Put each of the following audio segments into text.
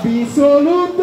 absoluto.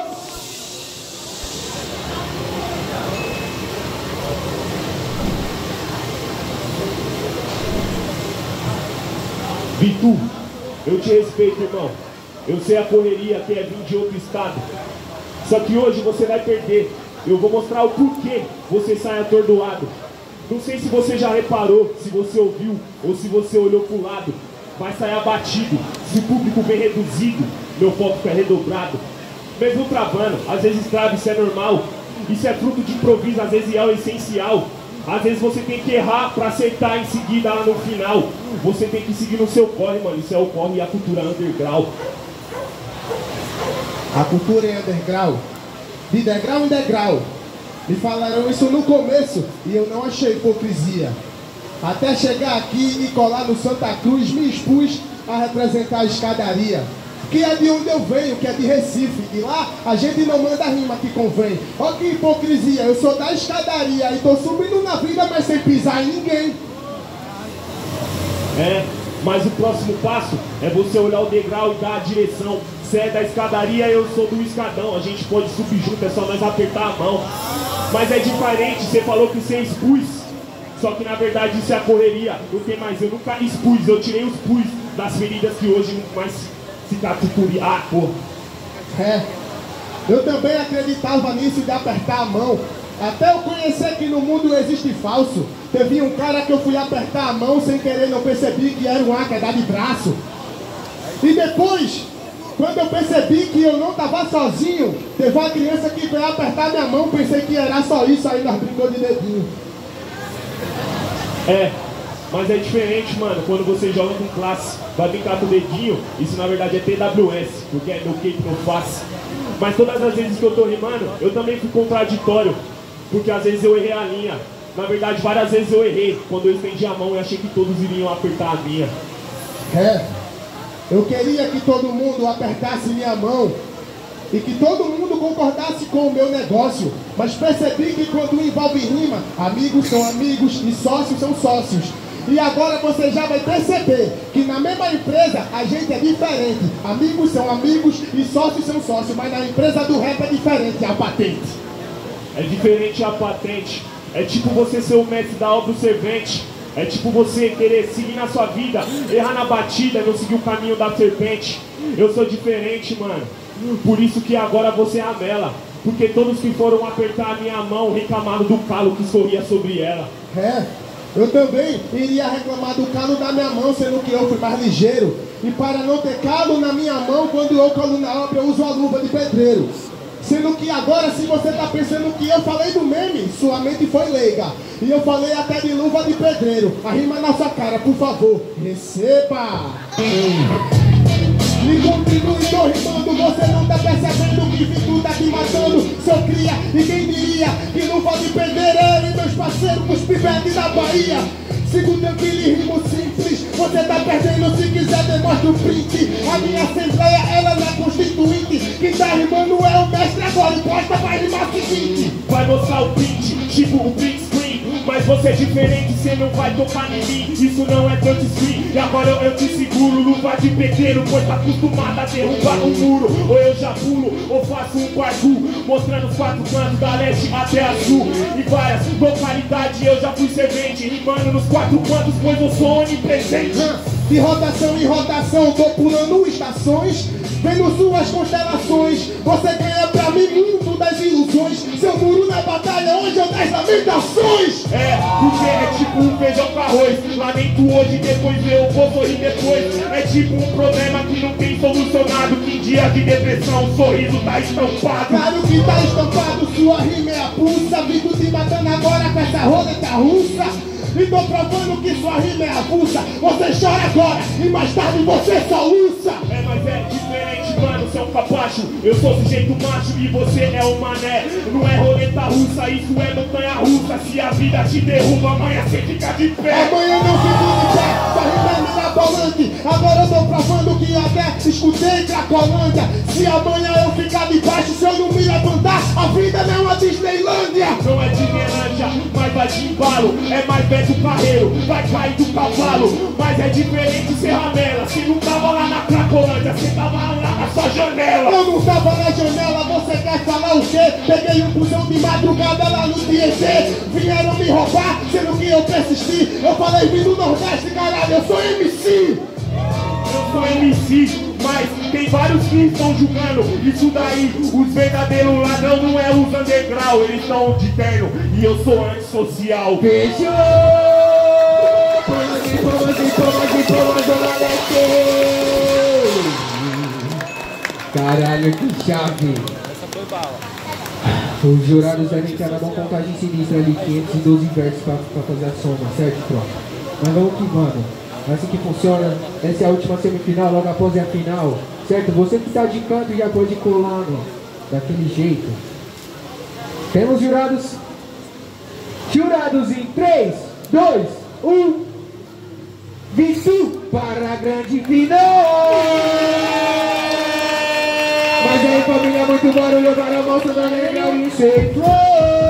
Vitu, eu te respeito, irmão. Eu sei a correria que é vir de outro estado. Só que hoje você vai perder. Eu vou mostrar o porquê você sai atordoado. Não sei se você já reparou, se você ouviu ou se você olhou pro lado. Vai sair abatido. Se o público vem reduzido, meu foco é redobrado. Mesmo travando, às vezes trava, isso é normal. Isso é fruto de improviso, às vezes é o essencial. Às vezes você tem que errar pra acertar em seguida lá no final. Você tem que seguir no seu corre, mano. Isso é o corre e a cultura underground. A cultura é underground, de degrau em degrau. Me falaram isso no começo e eu não achei hipocrisia. Até chegar aqui e colar no Santa Cruz, me expus a representar a escadaria. Que é de onde eu venho, que é de Recife. E lá a gente não manda rima que convém. Ó que hipocrisia, eu sou da escadaria e tô subindo na vida, mas sem pisar em ninguém. É, mas o próximo passo é você olhar o degrau e dar a direção. Você é da escadaria, eu sou do escadão. A gente pode subir junto, é só nós apertar a mão. Mas é diferente, você falou que você expus. Só que na verdade isso é a correria. Não tem mais, eu nunca expus. Eu tirei os pus das feridas que hoje não mais cicatrizaria. Ah, porra. É, eu também acreditava nisso de apertar a mão. Até eu conhecer que no mundo existe falso. Teve um cara que eu fui apertar a mão sem querer, não percebi que era um queda de braço. E depois, quando eu percebi que eu não estava sozinho, teve uma criança que veio apertar minha mão, pensei que era só isso, aí nós brincamos de dedinho. É, mas é diferente, mano, quando você joga com classe, vai brincar com o dedinho, isso na verdade é TWS, porque é no que eu faço. Mas todas as vezes que eu tô rimando, eu também fui contraditório, porque às vezes eu errei a linha. Na verdade, várias vezes eu errei, quando eu estendi a mão e achei que todos iriam apertar a minha. É, eu queria que todo mundo apertasse minha mão e que todo mundo concordasse com o meu negócio, mas percebi que quando envolve rima, amigos são amigos e sócios são sócios. E agora você já vai perceber que na mesma empresa a gente é diferente. Amigos são amigos e sócios são sócios, mas na empresa do rap é diferente a patente. É diferente a patente. É tipo você ser o mestre da obra, o servente. É tipo você querer seguir na sua vida, errar na batida e não seguir o caminho da serpente. Eu sou diferente, mano. Por isso que agora você é a mela. Porque todos que foram apertar a minha mão reclamaram do calo que escorria sobre ela. É, eu também iria reclamar do calo da minha mão, sendo que eu fui mais ligeiro. E para não ter calo na minha mão, quando eu colo na obra, eu uso a luva de pedreiro. Sendo que agora, se você tá pensando que eu falei do meme, sua mente foi leiga. E eu falei até de luva de pedreiro. Arrima na sua cara, por favor. Receba! Me continue, tô rimando. Você não tá percebendo que Vitu tá te matando. Seu cria, e quem diria que luva de pedreiro e meus parceiros com os pivetes da Bahia. Sigo tranquilo e rimo simples. Você tá perdendo, se quiser demonstra o print. A minha assembleia, ela não é constituinte. Quem tá rimando é o mestre agora. Encosta, vai rimar o seguinte. Vai mostrar o print, tipo o print screen. Mas você é diferente, você não vai tocar em mim. Isso não é touchscreen. E agora eu te seguro, luva de pedreiro, pois tá acostumado a derrubar um muro. Ou eu já pulo, ou faço um parkour, mostrando os quatro cantos da leste até a sul. E várias localidades eu já fui servente, rimando nos quatro cantos, pois eu sou onipresente. De rotação em rotação, tô pulando estações, vendo suas constelações. Você ganha pra mim mundo das ilusões. Seu muro na batalha, hoje eu das lamentações. É, porque é tipo um feijão com arroz. Lamento hoje, depois eu vou sorrir depois. É tipo um problema que não tem solucionado, que em dia de depressão o sorriso tá estampado. Claro que tá estampado, sua rima é a pulsa. Vindo te matando agora com essa roleta russa. E tô provando que sua rima é avulsa. Você chora agora e mais tarde você soluça. É, mas é diferente, mano, você é um capacho. Eu sou sujeito macho e você é um mané. Não é roleta russa, isso é montanha russa. Se a vida te derruba, amanhã você fica de pé. Amanhã não fico de pé, sua rima é mirabolante. Agora eu tô provando que eu até escutei Cracolândia. Se amanhã eu ficar de baixo, se eu não me levantar, a vida não é uma Disneylândia. Não é Disneylândia, mas vai de embalo. É mais velho do carreiro, vai cair do cavalo. Mas é diferente ser ramela. Se não tava lá na Cracolândia, você tava lá na sua sua janela. Eu não tava na janela, você quer falar o quê? Peguei um busão de madrugada lá no TNT. Vieram me roubar, sendo que eu persisti. Eu falei, vim do Nordeste, caralho, eu sou MC. Eu sou MC, mas tem vários que estão julgando. Isso daí, os verdadeiros ladrão não é os underground. Eles estão de terno e eu sou antissocial. Fechou! Palmas, Zona Leste! Caralho, que chave! Essa foi bala. Os jurados devem ter uma contagem sinistra ali, 512 versos pra fazer a soma, certo, tropa? Mas vamos que vamos. É assim que funciona. Essa é a última semifinal, logo após é a final. Certo? Você que tá de canto já pode ir colando. Daquele jeito. Temos jurados. Jurados em 3, 2, 1. Visto para a grande final. Mas aí família, muito barulho para a moça da negra e sempre.